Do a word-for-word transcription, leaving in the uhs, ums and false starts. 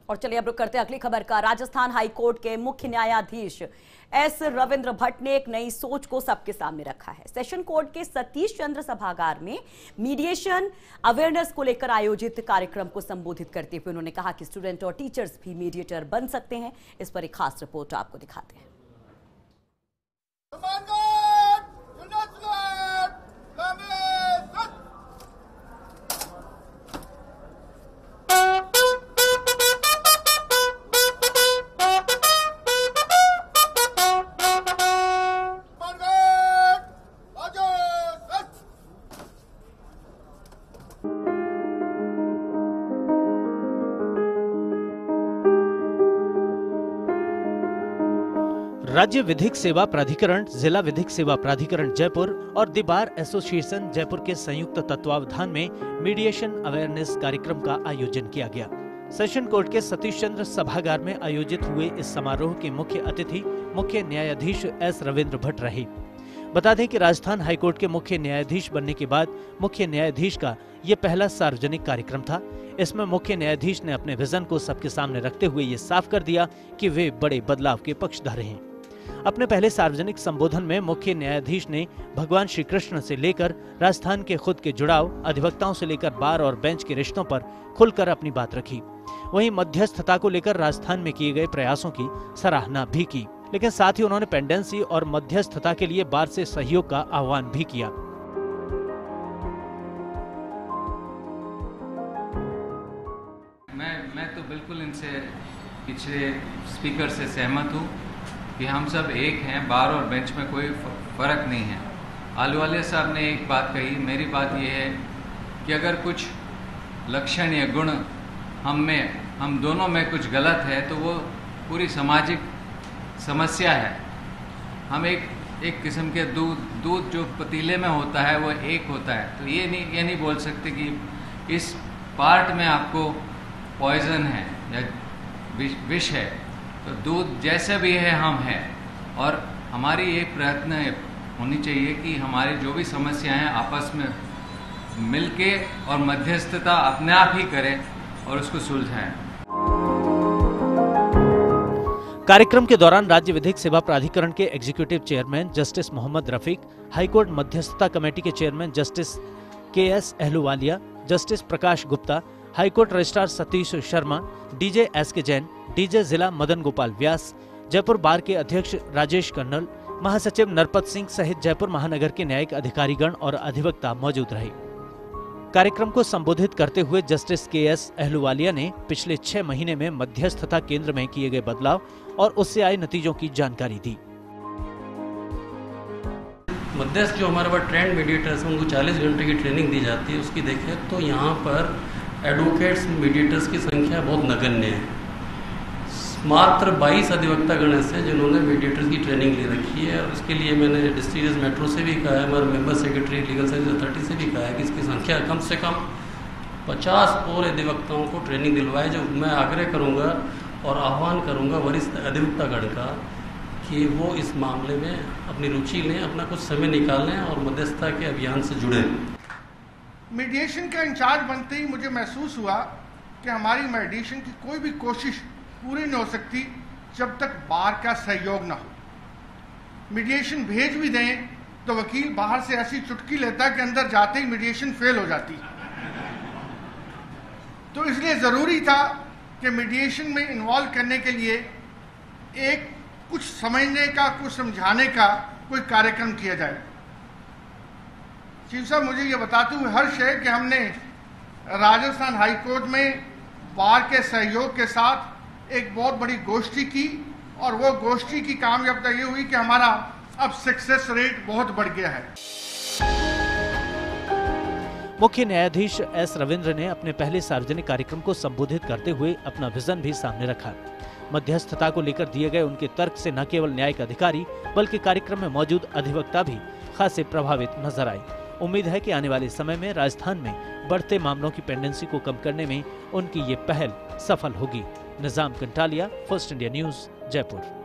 और चलिए अब रुक करते हैं अगली खबर का। राजस्थान हाई कोर्ट के मुख्य न्यायाधीश एस रविंद्र भट्ट ने एक नई सोच को सबके सामने रखा है। सेशन कोर्ट के सतीश चंद्र सभागार में मीडिएशन अवेयरनेस को लेकर आयोजित कार्यक्रम को संबोधित करते हुए उन्होंने कहा कि स्टूडेंट और टीचर्स भी मीडिएटर बन सकते हैं। इस पर एक खास रिपोर्ट आपको दिखाते हैं। राज्य विधिक सेवा प्राधिकरण, जिला विधिक सेवा प्राधिकरण जयपुर और द बार एसोसिएशन जयपुर के संयुक्त तत्वावधान में मीडिएशन अवेयरनेस कार्यक्रम का आयोजन किया गया। सेशन कोर्ट के सतीश चंद्र सभागार में आयोजित हुए इस समारोह के मुख्य अतिथि मुख्य न्यायाधीश एस रविंद्र भट्ट रहे। बता दें कि राजस्थान हाईकोर्ट के मुख्य न्यायाधीश बनने के बाद मुख्य न्यायाधीश का ये पहला सार्वजनिक कार्यक्रम था। इसमें मुख्य न्यायाधीश ने अपने विजन को सबके सामने रखते हुए ये साफ कर दिया कि वे बड़े बदलाव के पक्षधर हैं। अपने पहले सार्वजनिक संबोधन में मुख्य न्यायाधीश ने भगवान श्री कृष्ण से लेकर राजस्थान के खुद के जुड़ाव, अधिवक्ताओं से लेकर बार और बेंच के रिश्तों पर खुलकर अपनी बात रखी। वहीं मध्यस्थता को लेकर राजस्थान में किए गए प्रयासों की सराहना भी की, लेकिन साथ ही उन्होंने पेंडेंसी और मध्यस्थता के लिए बार से सहयोग का आह्वान भी किया। मैं मैं तो बिल्कुल इनसे पिछले स्पीकर से सहमत हूँ कि हम सब एक हैं, बार और बेंच में कोई फर्क नहीं है। आलूवालिया साहब ने एक बात कही, मेरी बात यह है कि अगर कुछ लक्षण या गुण हम में हम दोनों में कुछ गलत है तो वो पूरी सामाजिक समस्या है। हम एक एक किस्म के दूध दूध जो पतीले में होता है वो एक होता है, तो ये नहीं ये नहीं बोल सकते कि इस पार्ट में आपको पॉइजन है या विष विष है। तो दूध जैसे भी है हम हैं, और हमारी एक प्रयत्न होनी चाहिए कि हमारी जो भी समस्याएं हैं आपस में मिलके और मध्यस्थता अपने आप ही करें और उसको सुलझाएं। कार्यक्रम के दौरान राज्य विधिक सेवा प्राधिकरण के executive chairman justice Mohammad Rafiq, high court मध्यस्थता कमेटी के chairman justice K S Ahluwalia, justice Prakash Gupta, high court registrar Satish Sharma, DJ S K Jain, DJ जिला मदन गोपाल व्यास, जयपुर बार के अध्यक्ष राजेश कर्नल, महासचिव नरपत सिंह सहित जयपुर महानगर के न्यायिक अधिकारीगण और अधिवक्ता मौजूद रहे। कार्यक्रम को संबोधित करते हुए जस्टिस के एस अहलूवालिया ने पिछले छह महीने में मध्यस्थता केंद्र में किए गए बदलाव और उससे आए नतीजों की जानकारी दी। मध्यस्थ जो हमारे पास ट्रेंड मीडिएटर्स उनको चालीस घंटे की ट्रेनिंग दी जाती है, उसकी देखें तो यहाँ पर एडवोकेट्स मीडिएटर्स की संख्या बहुत नगण्य है। मात्र बाईस अधिवक्ता गण ऐसे जिन्होंने मीडिएटर्स की ट्रेनिंग ले रखी है, और इसके लिए मैंने डिस्ट्रिक्ट मेट्रो से भी कहा है, हमारे member secretary legal service authority से भी कहा है कि इसकी संख्या कम से कम पचास और अधिवक्ताओं को ट्रेनिंग दिलवाए। जो मैं आग्रह करूँगा और आह्वान करूँगा वरिष्ठ अधिवक्ता गण का कि वो इस मामले में अपनी रुचि लें, अपना कुछ समय निकालें और मध्यस्थता के अभियान से जुड़ें। मीडिएशन का इंचार्ज बनते ही मुझे महसूस हुआ कि हमारी मीडिएशन की कोई भी कोशिश पूरी नहीं हो सकती जब तक बार का सहयोग ना हो। मीडिएशन भेज भी दें तो वकील बाहर से ऐसी चुटकी लेता है कि अंदर जाते ही मीडिएशन फेल हो जाती। तो इसलिए ज़रूरी था कि मीडिएशन में इन्वॉल्व करने के लिए एक कुछ समझने का, कुछ समझाने का कोई कार्यक्रम किया जाए। चीफ साहब, मुझे ये बताते हुए हर्ष है कि हमने राजस्थान हाई कोर्ट में बार के सहयोग के साथ एक बहुत बड़ी गोष्ठी की, और वो गोष्ठी की कामयाबी ये हुई कि हमारा अब सक्सेस रेट बहुत बढ़ गया है। मुख्य न्यायाधीश एस रविंद्र ने अपने पहले सार्वजनिक कार्यक्रम को संबोधित करते हुए अपना विजन भी सामने रखा। मध्यस्थता को लेकर दिए गए उनके तर्क से न केवल न्यायिक अधिकारी बल्कि कार्यक्रम में मौजूद अधिवक्ता भी खासे प्रभावित नजर आए। उम्मीद है कि आने वाले समय में राजस्थान में बढ़ते मामलों की पेंडेंसी को कम करने में उनकी ये पहल सफल होगी। Nizam Kantalia, first India news, Jaipur.